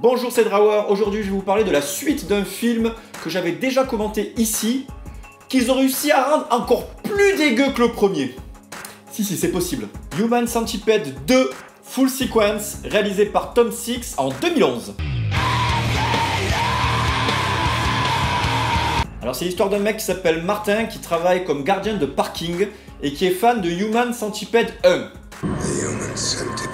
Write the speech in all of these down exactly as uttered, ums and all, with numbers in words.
Bonjour, c'est Drawer. Aujourd'hui, je vais vous parler de la suite d'un film que j'avais déjà commenté ici, qu'ils ont réussi à rendre encore plus dégueu que le premier. Si, si, c'est possible. Human Centipede deux Full Sequence, réalisé par Tom Six en deux mille onze. Alors, c'est l'histoire d'un mec qui s'appelle Martin, qui travaille comme gardien de parking et qui est fan de Human Centipede un. Human Centipede.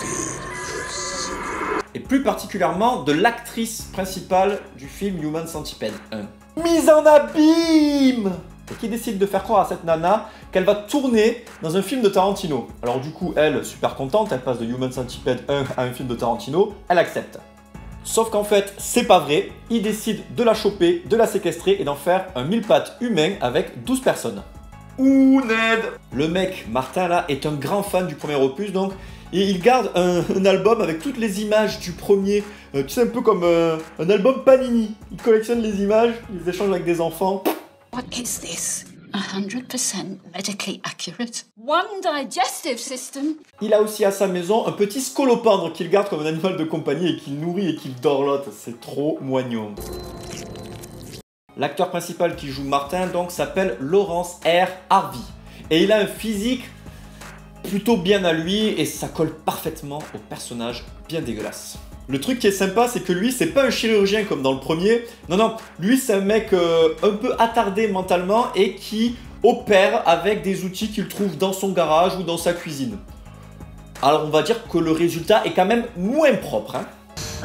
Et plus particulièrement de l'actrice principale du film Human Centipede un. Mise en abîme! Et qui décide de faire croire à cette nana qu'elle va tourner dans un film de Tarantino. Alors du coup, elle, super contente, elle passe de Human Centipede un à un film de Tarantino, elle accepte. Sauf qu'en fait, c'est pas vrai, il décide de la choper, de la séquestrer et d'en faire un mille pattes humain avec douze personnes. Ouh, Ned! Le mec, Martin, là, est un grand fan du premier opus, donc, et il garde un, un album avec toutes les images du premier, euh, tu sais, un peu comme euh, un album Panini. Il collectionne les images, il les échange avec des enfants. What is this? one hundred percent medically accurate. One digestive system. Il a aussi à sa maison un petit scolopendre qu'il garde comme un animal de compagnie et qu'il nourrit et qu'il dorlote. C'est trop moignon. L'acteur principal qui joue Martin donc s'appelle Laurence R. Harvey. Et il a un physique plutôt bien à lui et ça colle parfaitement au personnage bien dégueulasse. Le truc qui est sympa, c'est que lui, c'est pas un chirurgien comme dans le premier. Non, non, lui, c'est un mec euh, un peu attardé mentalement et qui opère avec des outils qu'il trouve dans son garage ou dans sa cuisine. Alors, on va dire que le résultat est quand même moins propre, hein.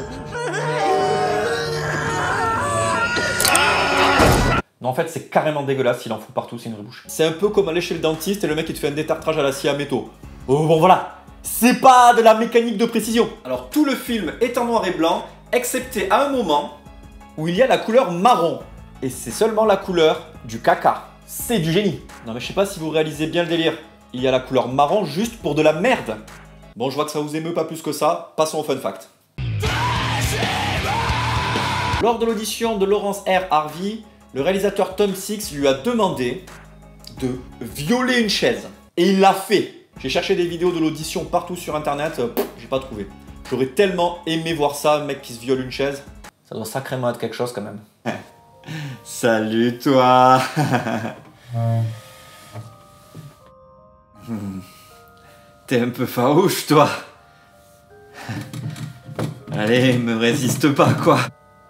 Non, en fait, c'est carrément dégueulasse, il en fout partout, c'est une rebouche. C'est un peu comme aller chez le dentiste et le mec, il te fait un détartrage à la scie à métaux. Oh, bon, voilà. C'est pas de la mécanique de précision. Alors tout le film est en noir et blanc, excepté à un moment où il y a la couleur marron. Et c'est seulement la couleur du caca. C'est du génie. Non mais je sais pas si vous réalisez bien le délire. Il y a la couleur marron juste pour de la merde. Bon, je vois que ça vous émeut pas plus que ça. Passons au fun fact. Lors de l'audition de Laurence R. Harvey, le réalisateur Tom Six lui a demandé de violer une chaise. Et il l'a fait. J'ai cherché des vidéos de l'audition partout sur internet, euh, j'ai pas trouvé. J'aurais tellement aimé voir ça, un mec qui se viole une chaise. Ça doit sacrément être quelque chose quand même. Salut toi. T'es un peu farouche toi. Allez, me résiste pas quoi.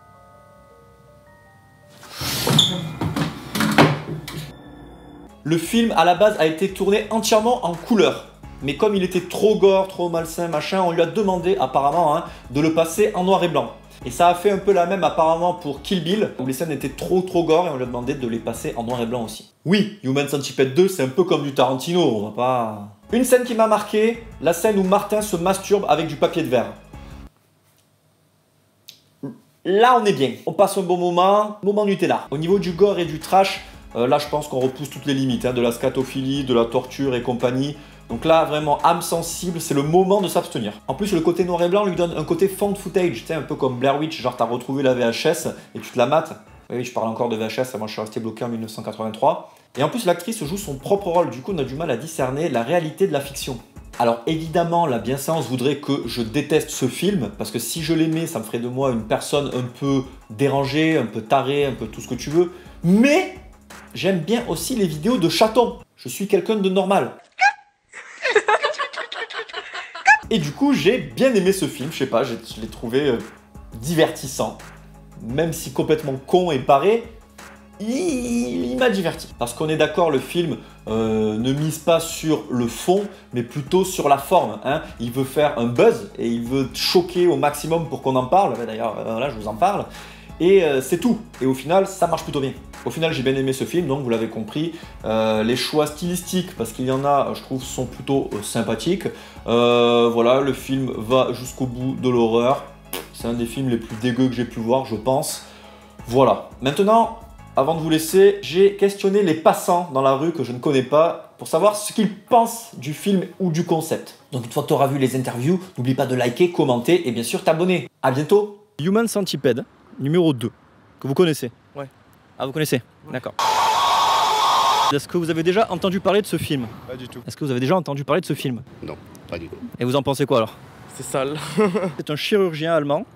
Le film, à la base, a été tourné entièrement en couleur. Mais comme il était trop gore, trop malsain, machin, on lui a demandé, apparemment, hein, de le passer en noir et blanc. Et ça a fait un peu la même, apparemment, pour Kill Bill, où les scènes étaient trop trop gore, et on lui a demandé de les passer en noir et blanc aussi. Oui, Human Centipede deux, c'est un peu comme du Tarantino, on va pas... Une scène qui m'a marqué, la scène où Martin se masturbe avec du papier de verre. Là, on est bien. On passe un bon moment, moment Nutella. Au niveau du gore et du trash, Euh, là, je pense qu'on repousse toutes les limites, hein, de la scatophilie, de la torture et compagnie. Donc là, vraiment, âme sensible, c'est le moment de s'abstenir. En plus, le côté noir et blanc lui donne un côté found footage, tu sais, un peu comme Blair Witch, genre t'as retrouvé la V H S et tu te la mates. Oui, je parle encore de V H S, moi je suis resté bloqué en mille neuf cent quatre-vingt-trois. Et en plus, l'actrice joue son propre rôle, du coup, on a du mal à discerner la réalité de la fiction. Alors évidemment, la bienséance voudrait que je déteste ce film, parce que si je l'aimais, ça me ferait de moi une personne un peu dérangée, un peu tarée, un peu tout ce que tu veux. Mais... j'aime bien aussi les vidéos de chatons. Je suis quelqu'un de normal. Et du coup, j'ai bien aimé ce film. Je sais pas, je l'ai trouvé euh, divertissant. Même si complètement con et barré, il, il m'a diverti. Parce qu'on est d'accord, le film euh, ne mise pas sur le fond, mais plutôt sur la forme. Hein. Il veut faire un buzz et il veut choquer au maximum pour qu'on en parle. D'ailleurs, euh, là, je vous en parle. Et euh, c'est tout. Et au final, ça marche plutôt bien. Au final, j'ai bien aimé ce film, donc vous l'avez compris. Euh, les choix stylistiques, parce qu'il y en a, je trouve, sont plutôt euh, sympathiques. Euh, voilà, le film va jusqu'au bout de l'horreur. C'est un des films les plus dégueux que j'ai pu voir, je pense. Voilà. Maintenant, avant de vous laisser, j'ai questionné les passants dans la rue que je ne connais pas pour savoir ce qu'ils pensent du film ou du concept. Donc une fois que tu auras vu les interviews, n'oublie pas de liker, commenter et bien sûr t'abonner. À bientôt. Human Centipede, numéro deux, que vous connaissez. Ouais. Ah, vous connaissez? Ouais. D'accord. Est-ce que vous avez déjà entendu parler de ce film? Pas du tout. Est-ce que vous avez déjà entendu parler de ce film? Non, pas du tout. Et vous en pensez quoi alors? C'est sale. C'est un chirurgien allemand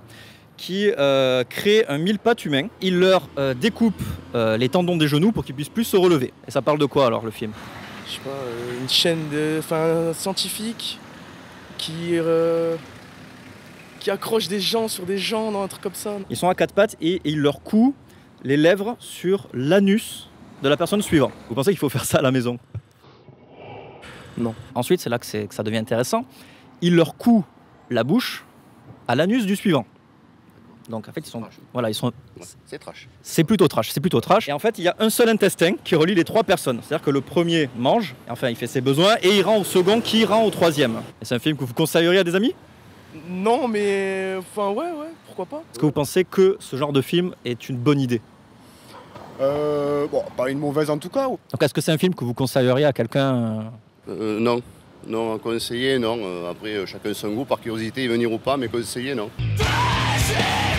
qui euh, crée un mille-pattes humain. Il leur euh, découpe euh, les tendons des genoux pour qu'ils puissent plus se relever. Et ça parle de quoi alors le film? Je sais pas, euh, une chaîne de, enfin, scientifique qui, euh, qui accroche des gens sur des gens, dans un truc comme ça. Ils sont à quatre pattes et, et il leur coud les lèvres sur l'anus de la personne suivante. Vous pensez qu'il faut faire ça à la maison? Non. Ensuite, c'est là que, c'est, que ça devient intéressant. Il leur coud la bouche à l'anus du suivant. Donc en fait, ils sont, voilà, ils sont. Ouais, c'est trash. C'est plutôt trash, c'est plutôt trash. Et en fait, il y a un seul intestin qui relie les trois personnes. C'est-à-dire que le premier mange, enfin, il fait ses besoins et il rend au second, qui rend au troisième. Et c'est un film que vous conseilleriez à des amis? Non, mais enfin ouais, ouais, pourquoi pas. Est-ce que vous pensez que ce genre de film est une bonne idée? Euh, bon, pas une mauvaise en tout cas. Donc est-ce que c'est un film que vous conseilleriez à quelqu'un? Euh, non. Non, conseiller, non. Euh, après, euh, chacun son goût, par curiosité, y venir ou pas, mais conseiller, non.